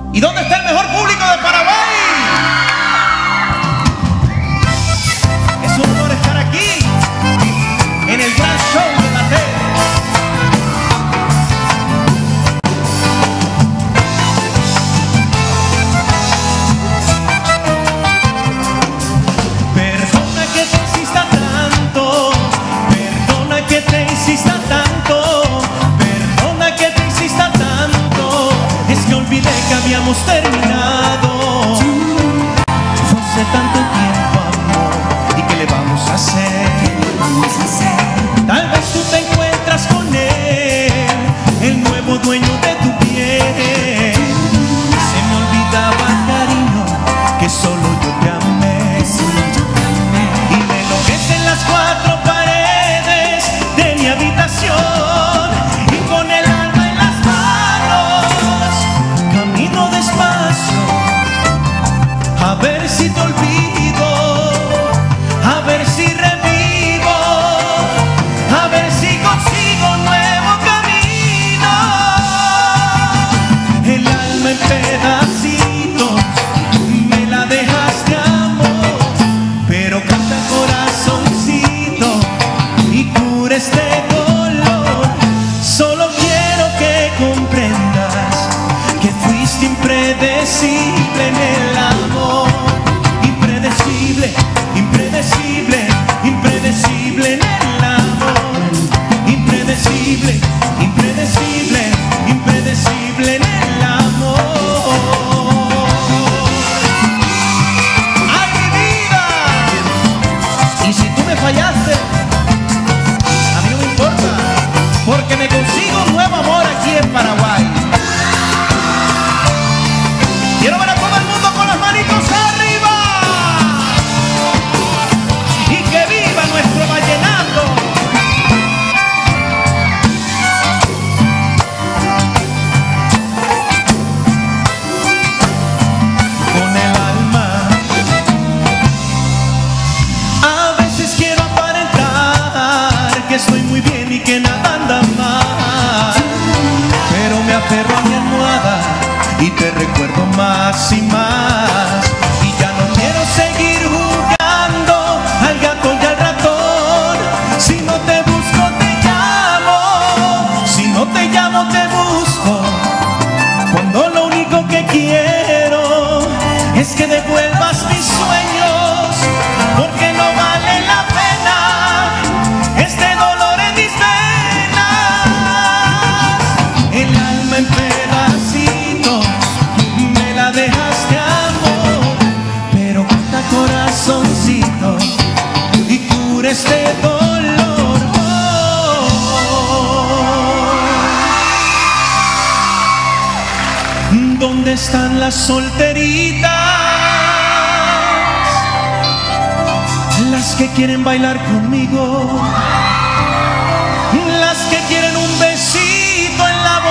¿Y dónde está el mejor público de Paraguay? Es un honor estar aquí en el gran show de Mateo. Perdona que te insista tanto, perdona que te insista tanto, perdona que te insista tanto. Es que olvidé que habíamos terminado. Fue hace tanto tiempo, amor, ¿y qué le vamos a hacer? Tal vez tú te encuentras con él, el nuevo dueño de tu piel. Se me olvidaba, cariño, que solo yo te amé. Y me enloquecen las cuatro paredes de mi habitación. Y con el alma en las manos camino despacio, a ver si te olvido, a ver si revivo, a ver si consigo un nuevo camino. El alma en pedacitos me la dejaste, amor, pero canta corazoncito y cura este dolor. Solo quiero que comprendas que fuiste impredecible en el amor. Impredecible, impredecible, impredecible en el amor. Impredecible, impredecible, impredecible en el amor. ¡Ay, mi vida! Y si tú me fallaste, a mí no me importa, porque me consigo un nuevo amor aquí en Paraguay. Quiero ver a todo el mundo con las manitos arriba y que viva nuestro vallenato. Con el alma a veces quiero aparentar que estoy muy bien y que nada anda mal, pero me aferro a mi almohada y te recuerdo más y más. Y ya no quiero seguir jugando al gato y al ratón. Si no te busco te llamo, si no te llamo te busco, cuando lo único que quiero es que devuelvas mis sueños, porque no vale la pena este dolor en mis venas. El alma en pedacitos me la dejaste, amor, pero canta corazoncito y cura este dolor. ¿Dónde están las solteritas? Las que quieren bailar conmigo, las que quieren un besito en la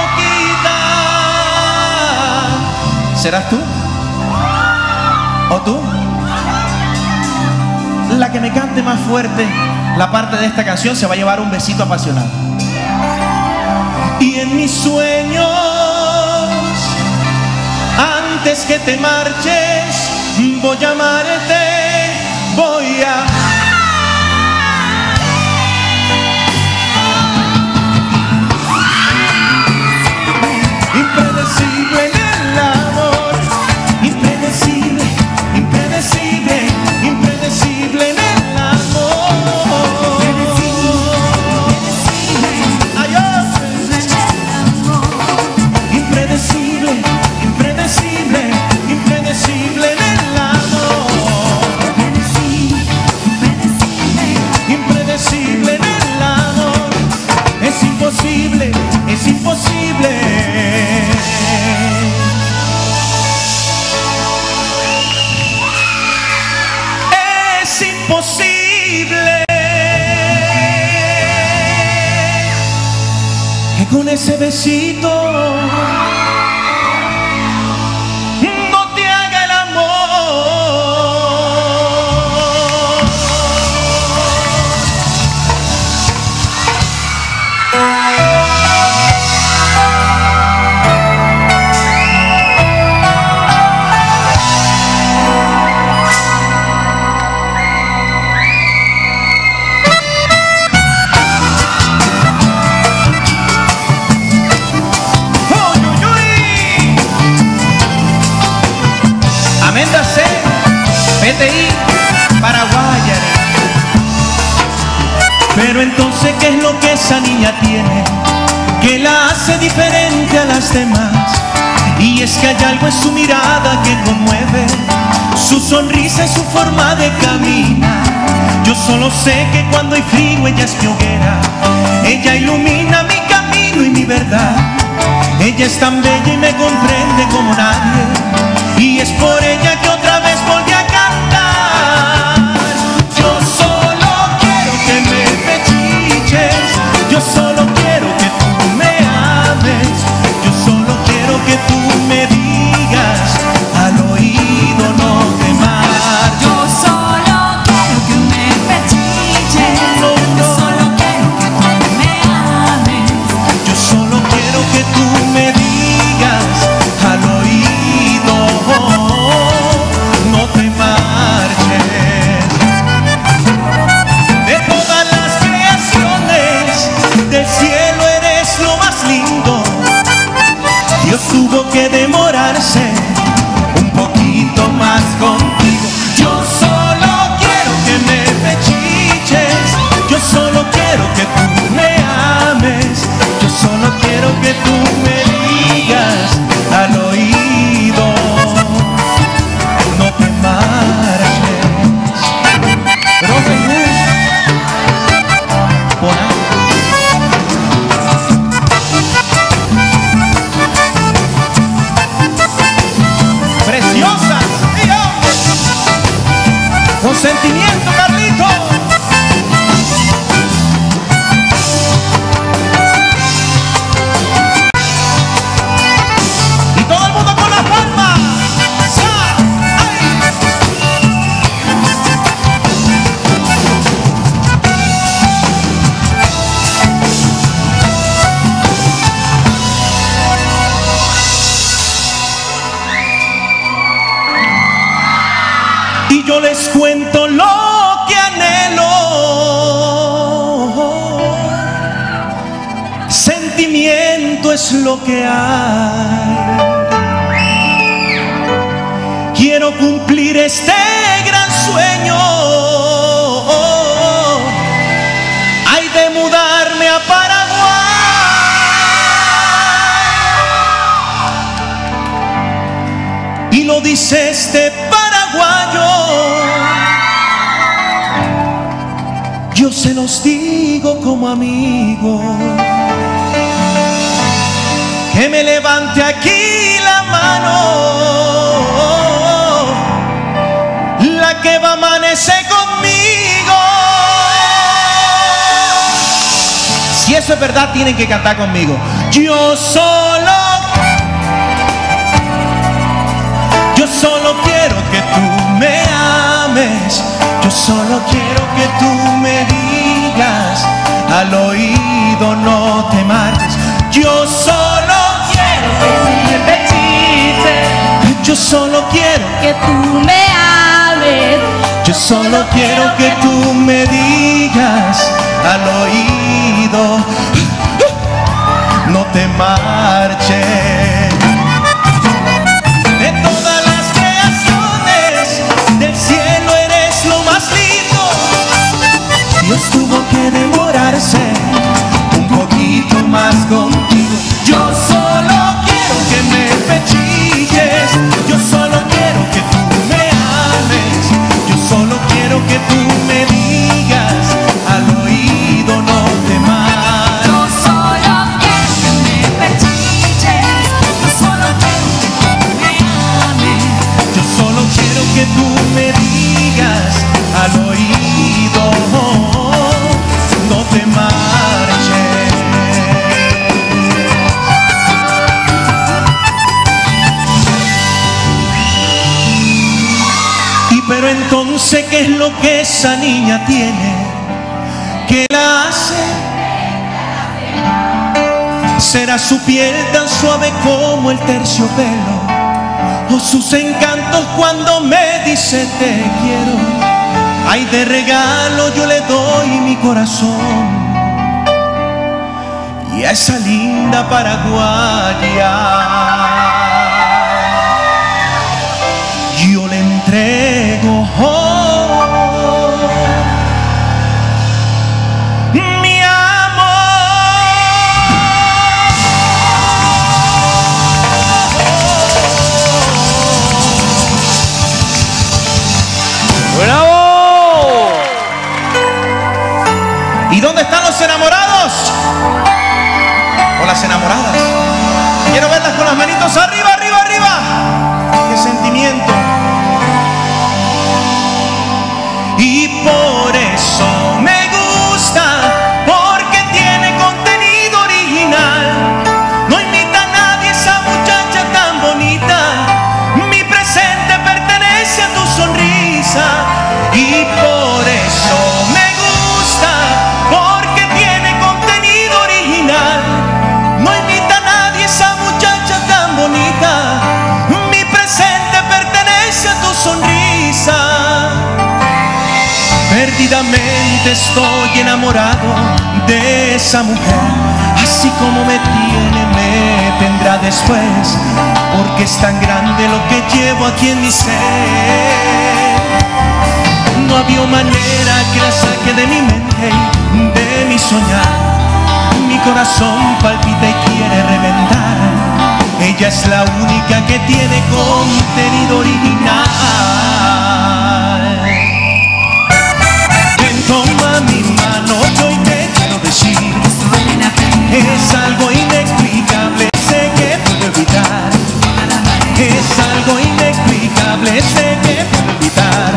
boquita. ¿Serás tú? ¿O tú? La que me cante más fuerte la parte de esta canción se va a llevar un besito apasionado. Y en mis sueños, antes que te marches, voy a amarte, voy a... Impredecible en el amor, impredecible, impredecible, impredecible en el amor. Adiós. Impredecible, impredecible, impredecible en el amor. Impredecible en el amor. Es imposible, es imposible. Es imposible que con ese besito no te haga el amor. CTI, paraguaya. Pero entonces, ¿qué es lo que esa niña tiene que la hace diferente a las demás? Y es que hay algo en su mirada que conmueve, su sonrisa y su forma de caminar. Yo solo sé que cuando hay frío ella es mi hoguera, ella ilumina mi camino y mi verdad. Ella es tan bella y me comprende como nadie, y es por ella que otra vez volví a cantar. Yo solo quiero que me pechiches, yo solo quiero que tú me ames, yo solo quiero que tú me digas al oído no te marches. Yo solo quiero que me pechiches, yo solo quiero que tú me ames, Yo solo quiero que tú me digas al oído no te marches. De todas las creaciones del cielo eres lo más lindo. Dios tuvo que demorarse un poquito más contigo. Yo solo quiero que me pechiches, yo solo quiero que tú me ames, yo solo quiero que tú me digas al oído no te marches. Robin Hood, por ahí. Preciosas, con sentimiento, Carlito. Y todo el mundo con las palmas. ¡Sa! ¡Ay! Y yo les cuento lo que anhelo. Sentimiento es lo que hay. Quiero cumplir este gran sueño. Hay de mudarme a Paraguay. Y lo dice este paraguayo. Yo se los digo como amigo, que me levante aquí la mano, la que va a amanecer conmigo. Si eso es verdad, tienen que cantar conmigo. Yo solo quiero que tú me ames, yo solo quiero que tú me digas al oído no te marches. Yo solo quiero que me pechiches, yo solo quiero que tú me ames, yo solo quiero que tú me digas al oído no te marches. De todas las creaciones del cielo eres lo más lindo. Dios tuvo que demorarse un poquito más contigo. Yo solo quiero que me pechiches, yo solo quiero que tú me ames, yo solo quiero que tú me digas al oído no te marches. yo solo quiero que me pechiches, yo solo quiero que tú me ames, Yo solo quiero que tú me digas al oído no te marches. Y pero entonces, ¿qué es lo que esa niña tiene que la hace? ¿Será su piel tan suave como el terciopelo? ¿O sus encantos cuando me dice te quiero? Ay, de regalo yo le doy mi corazón, y a esa linda paraguaya yo le entrego las manitos arriba, arriba, arriba. ¡Qué sentimiento! Y por eso me gusta, porque tiene contenido original. No imita a nadie esa muchacha tan bonita. Mi presente pertenece a tu sonrisa. Y por eso me gusta, porque tiene contenido original. No imita a nadie esa muchacha tan bonita. Mi presente pertenece a tu sonrisa. Perdidamente estoy enamorado de esa mujer. Así como me tiene, me tendrá después, porque es tan grande lo que llevo aquí en mi ser. No había manera que la saque de mi mente, de mi soñar. Mi corazón palpita y quiere reventar. Ella es la única que tiene contenido original. Toma mi mano, yo hoy te quiero decir, es algo inexplicable, sé que puedo evitar. Es algo inexplicable, sé que puedo evitar.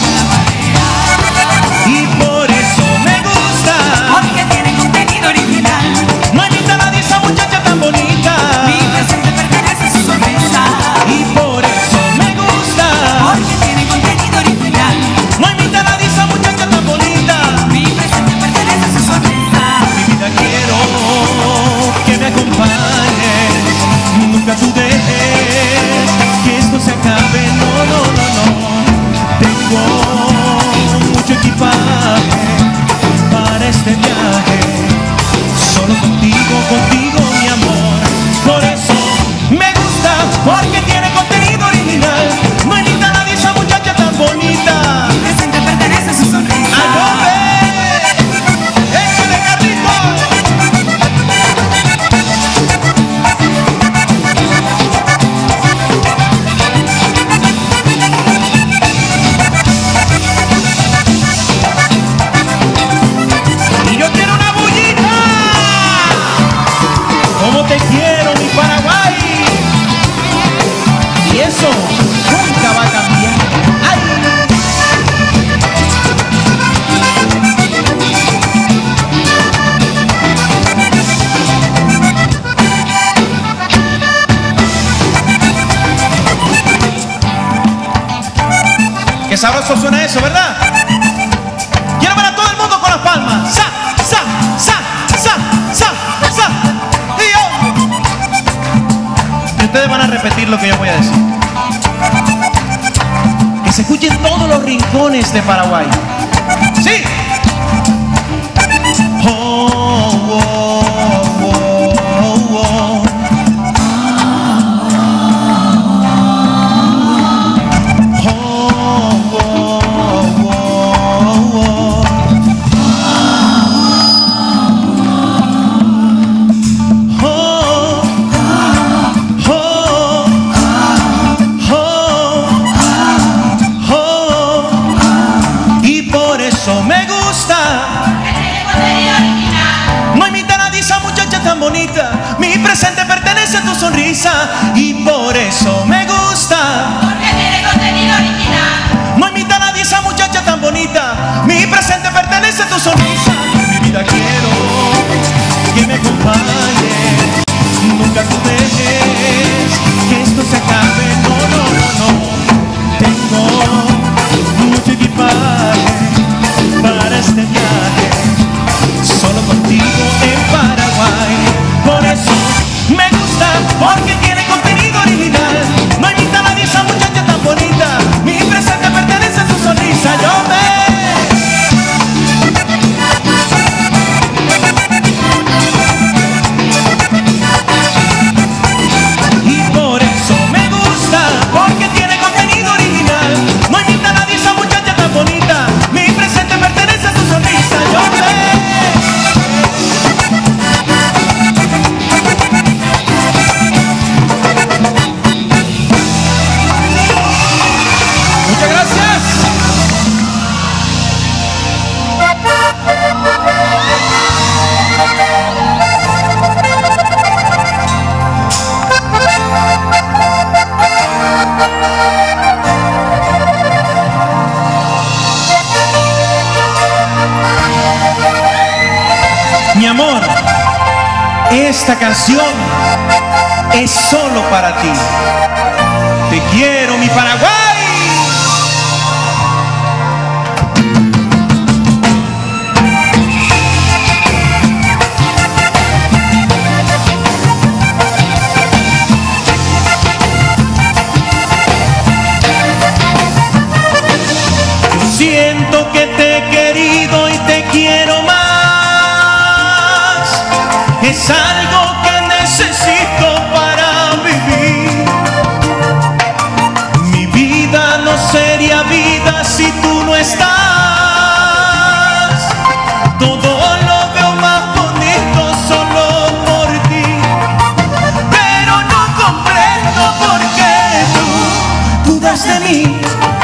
Y por eso me gusta, porque tiene contenido original. no imita a nadie esa muchacha tan bonita. Mi presente pertenece a su sonrisa. Y por eso me gusta, Porque tiene contenido original. no imita a nadie esa muchacha tan bonita. Mi presente pertenece a su sonrisa. Mi vida quiero que me acompañes, nunca tú dejes que esto se acabe, no, no, no, no. Tengo mucho equipaje para este viaje, solo contigo, contigo mi amor. Por eso me gusta, porque tiene contenido original. No imita a nadie esa muchacha tan bonita. Mi presente pertenece a su sonrisa. ¡Ayúdame! ¡Échale, Carlitos! Y yo quiero una bullita. ¿Cómo te quiero, mi Paraguay? Y eso nunca va a cambiar. ¡Ay! Qué sabroso suena eso, ¿verdad? Quiero ver a todo el mundo con las palmas. ¡Sa, sa, sa, sa, sa, sa! Y yo. Y ustedes van a repetir lo que yo voy a decir. Que se escuche en todos los rincones de Paraguay. ¡Sí! Oh, oh, oh, oh, oh. Y por eso me gusta, no imita a nadie esa muchacha tan bonita. Mi presente pertenece a tu sonrisa. Y por eso me gusta, Porque tiene contenido original. no imita a nadie esa muchacha tan bonita. Mi presente pertenece a tu sonrisa. Mi vida quiero que me acompañe, nunca tú dejes que esto se acabe. No, no, no, no. Tengo mucho equipaje para este viaje, solo contigo en Paraguay. Por eso me gusta, porque tiene contenido original. No imita a nadie esa muchacha tan bonita. Mi presente pertenece a su sonrisa. Yo me... Y por Esta canción es solo para ti. Te quiero, mi Paraguay. Siento que te he querido y te quiero más. Es algo que necesito para vivir. Mi vida no sería vida si tú no estás. Todo lo veo más bonito solo por ti. Pero no comprendo por qué tú dudas de mí.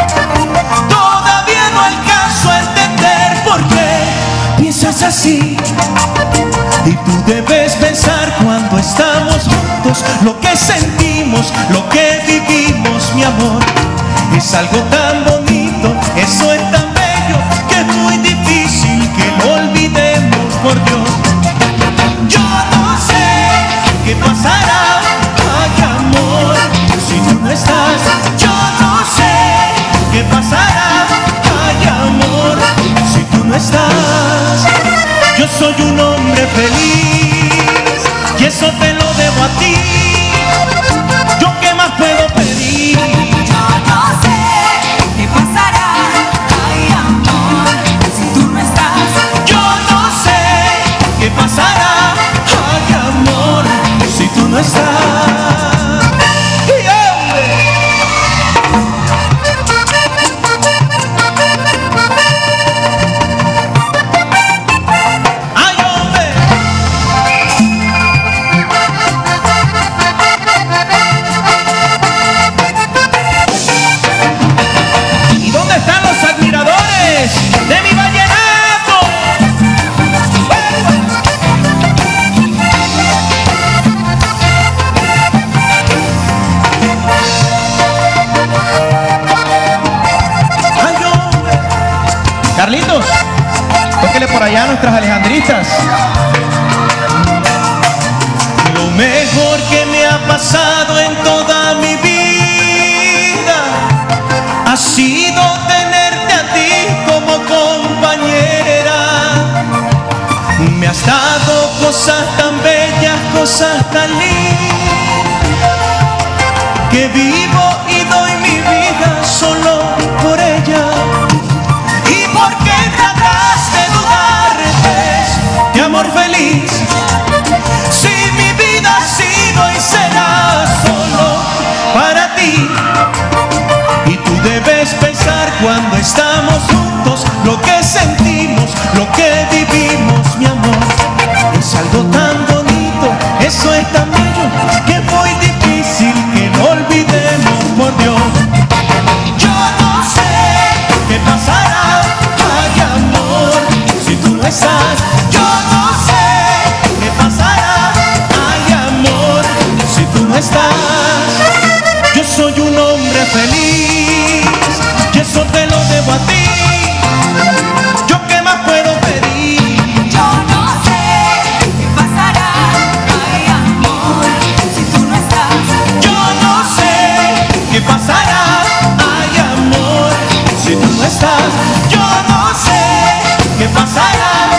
Así, y tú debes pensar cuando estamos juntos lo que sentimos, lo que vivimos, mi amor. Es algo tan bonito, eso es tan bello, que es muy difícil que lo olvidemos, por Dios. Yo no sé qué pasará, ay amor, si tú no estás. Yo no sé qué pasará, ay amor, si tú no estás. Yo soy un hombre feliz y eso te lo debo a ti. ¿Yo qué más puedo pedir? Yo no sé qué pasará, ay amor, si tú no estás. Yo no sé qué pasará, ay amor, si tú no estás. Carlitos, tóquele por allá a nuestras alejandristas. Lo mejor que me ha pasado en toda mi vida ha sido tenerte a ti como compañera. Me has dado cosas tan bellas, cosas tan lindas, que vivo y doy mi vida solo por ella. ¿Por qué tratas de dudar de amor feliz? Si mi vida ha sido y será solo para ti. Y tú debes pensar cuando estamos juntos lo que sentimos, lo que vivimos, mi amor. Es algo tan bonito, eso es tan bello, que es muy difícil que lo olvidemos, por Dios. Yo no sé qué pasará, yo no sé qué pasará, ay amor, si tú no estás. Yo soy un hombre feliz y eso te lo debo a ti. ¿Yo qué más puedo pedir? Yo no sé qué pasará, ay amor, si tú no estás. Yo no sé qué pasará, ay amor, si tú no estás. Yo no sé qué pasará.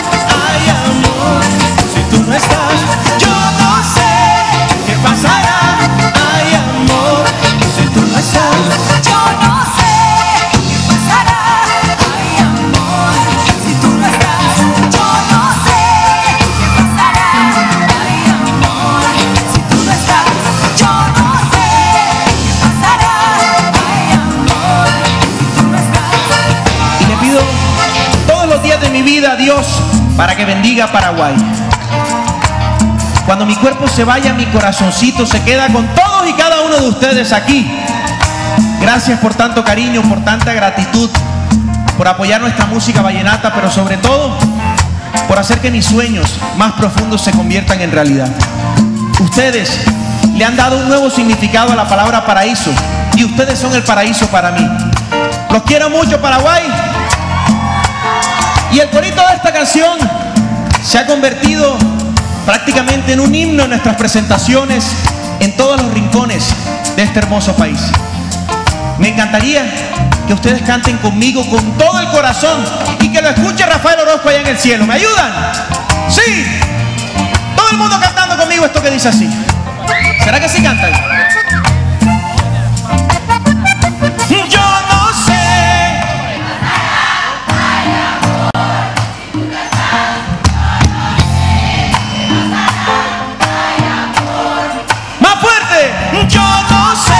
Dios para que bendiga Paraguay. Cuando mi cuerpo se vaya, mi corazoncito se queda con todos y cada uno de ustedes aquí. Gracias por tanto cariño, por tanta gratitud, por apoyar nuestra música vallenata, pero sobre todo por hacer que mis sueños más profundos se conviertan en realidad. Ustedes le han dado un nuevo significado a la palabra paraíso y ustedes son el paraíso para mí. Los quiero mucho, Paraguay. Y el corito de esta canción se ha convertido prácticamente en un himno en nuestras presentaciones en todos los rincones de este hermoso país. Me encantaría que ustedes canten conmigo con todo el corazón y que lo escuche Rafael Orozco allá en el cielo. ¿Me ayudan? ¡Sí! Todo el mundo cantando conmigo esto que dice así. ¿Será que sí cantan? Yo no sé. Más fuerte. Yo no sé.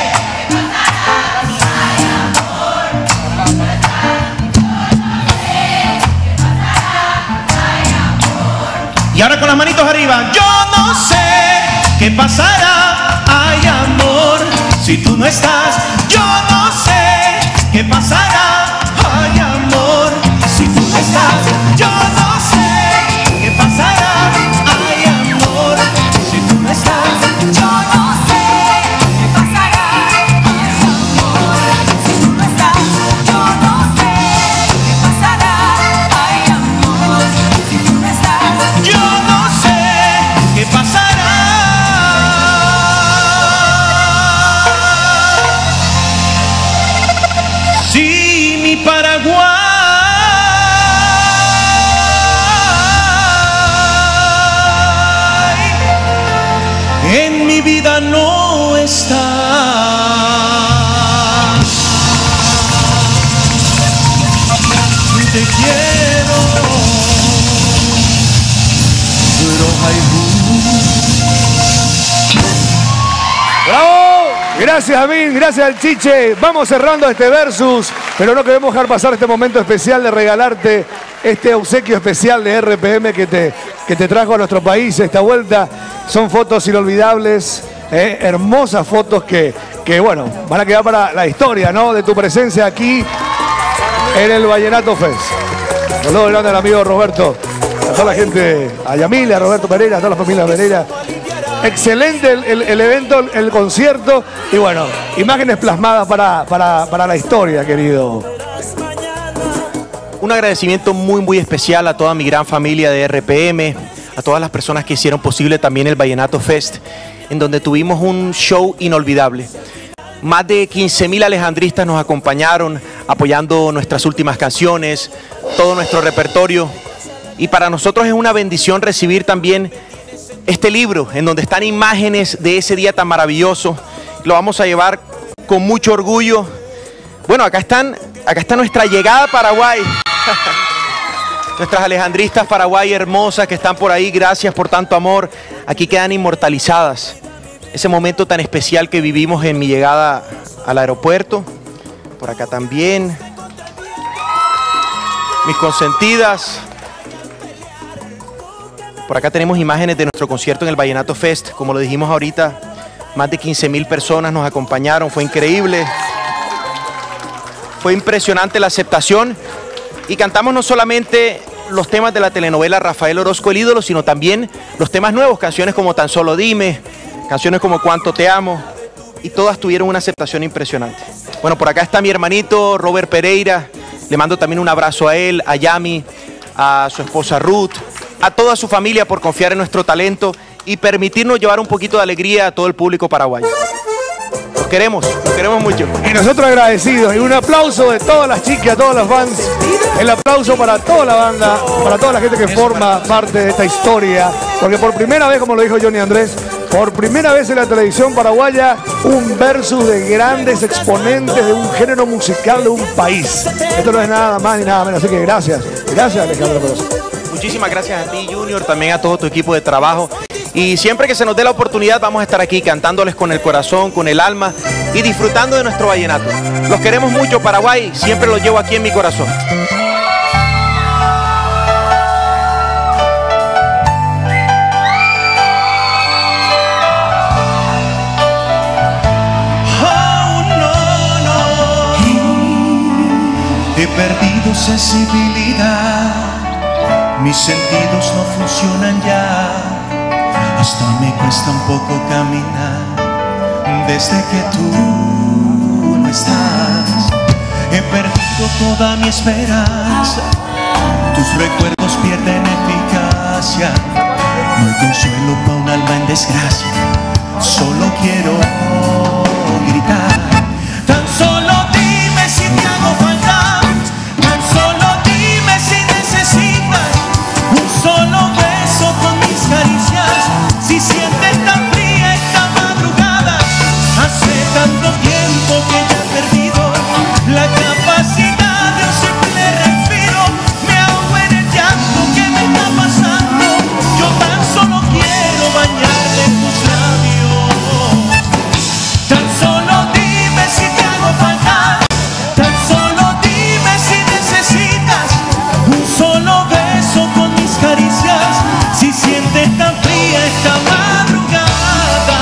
Y ahora con las manitos arriba. Yo no sé qué pasará, ay amor, si tú no estás. Yo no sé qué pasará, ay amor, si tú no estás. Yo no sé qué pasará, ay amor, si tú no estás. Yo no sé qué pasará, ay amor, si tú no estás. Yo no sé qué pasará, ay amor, si tú no estás. Yo no sé qué pasará. Si mi Paraguay en mi vida no está. Te quiero, pero hay ¡Bravo! Gracias, Amin, gracias al Chiche. Vamos cerrando este versus, pero no queremos dejar pasar este momento especial de regalarte este obsequio especial de RPM que te trajo a nuestro país esta vuelta. Son fotos inolvidables, hermosas fotos que, bueno, van a quedar para la historia, ¿no? De tu presencia aquí en el Vallenato Fest. Saludos grande al amigo Roberto, a toda la gente, a Yamile, a Roberto Pereira, a toda la familia Pereira. Excelente el evento, el concierto y bueno, imágenes plasmadas para la historia, querido. un agradecimiento muy especial a toda mi gran familia de RPM, a todas las personas que hicieron posible también el Vallenato Fest, en donde tuvimos un show inolvidable. Más de 15.000 alejandristas nos acompañaron apoyando nuestras últimas canciones, todo nuestro repertorio. Y para nosotros es una bendición recibir también este libro en donde están imágenes de ese día tan maravilloso. Lo vamos a llevar con mucho orgullo. Bueno, acá está nuestra llegada a Paraguay. Nuestras alejandristas Paraguay hermosas que están por ahí, gracias por tanto amor. Aquí quedan inmortalizadas. Ese momento tan especial que vivimos en mi llegada al aeropuerto. Por acá también. Mis consentidas. Por acá tenemos imágenes de nuestro concierto en el Vallenato Fest. Como lo dijimos ahorita, más de 15.000 personas nos acompañaron. Fue increíble. Fue impresionante la aceptación. Y cantamos no solamente los temas de la telenovela Rafael Orozco el ídolo, sino también los temas nuevos, canciones como Tan Solo Dime, canciones como Cuánto Te Amo, y todas tuvieron una aceptación impresionante. Bueno, por acá está mi hermanito Robert Pereira, le mando también un abrazo a él, a Yami, a su esposa Ruth, a toda su familia por confiar en nuestro talento y permitirnos llevar un poquito de alegría a todo el público paraguayo. Los queremos mucho. Y nosotros agradecidos, y un aplauso de todas las chicas, todas las fans, el aplauso para toda la banda, para toda la gente que forma parte de esta historia, porque por primera vez, como lo dijo Johnny Andrés, por primera vez en la televisión paraguaya, un versus de grandes exponentes de un género musical de un país. Esto no es nada más ni nada menos, así que gracias Alejandro Peroso. Muchísimas gracias a ti, Junior, también a todo tu equipo de trabajo. Y siempre que se nos dé la oportunidad vamos a estar aquí cantándoles con el corazón, con el alma y disfrutando de nuestro vallenato. Los queremos mucho, Paraguay, siempre los llevo aquí en mi corazón. He perdido sensibilidad, mis sentidos no funcionan ya, hasta me cuesta un poco caminar, desde que tú no estás. He perdido toda mi esperanza, tus recuerdos pierden eficacia, No hay consuelo para un alma en desgracia. Solo quiero gritar. Tan solo dime si te hago falta. Tan solo dime si necesitas un solo beso con mis caricias. Si sientes tan fría esta madrugada. Hace tanto tiempo que ya he perdido la capacidad de un simple respiro. Me ahogo en el llanto que me está pasando. Yo tan solo quiero bañarme en tus labios. Tan solo dime si te hago falta. Tan solo dime si necesitas un solo beso con mis caricias. Si sientes tan fría esta madrugada.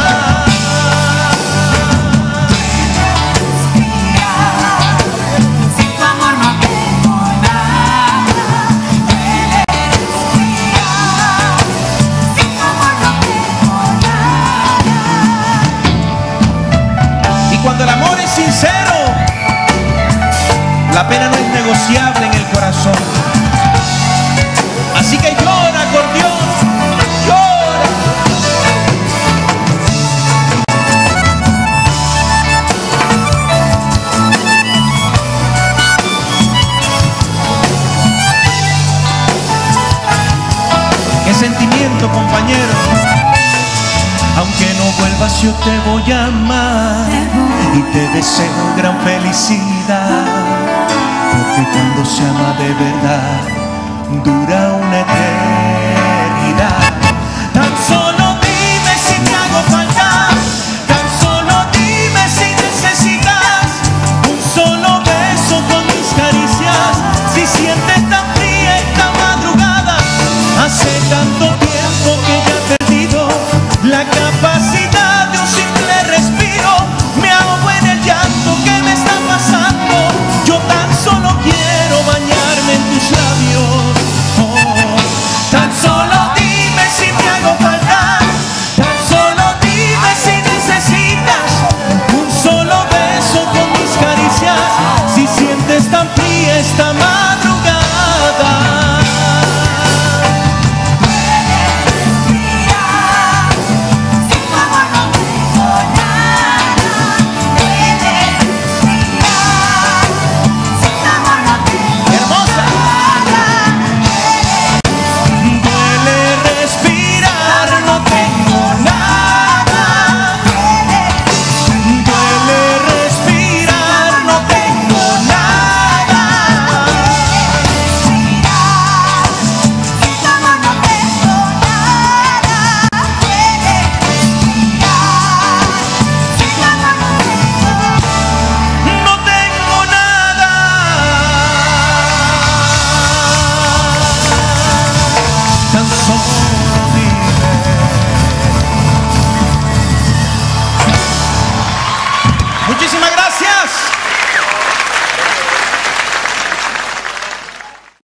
Sin tu amor no tengo nada. Duele respirar. Sin tu amor no tengo nada. Y cuando el amor es sincero, la pena no es negociable en el corazón. Así que llora, acordeón, llora. Qué sentimiento, compañero. Aunque no vuelvas, yo te voy a amar y te deseo gran felicidad, porque cuando se ama de verdad dura una eternidad.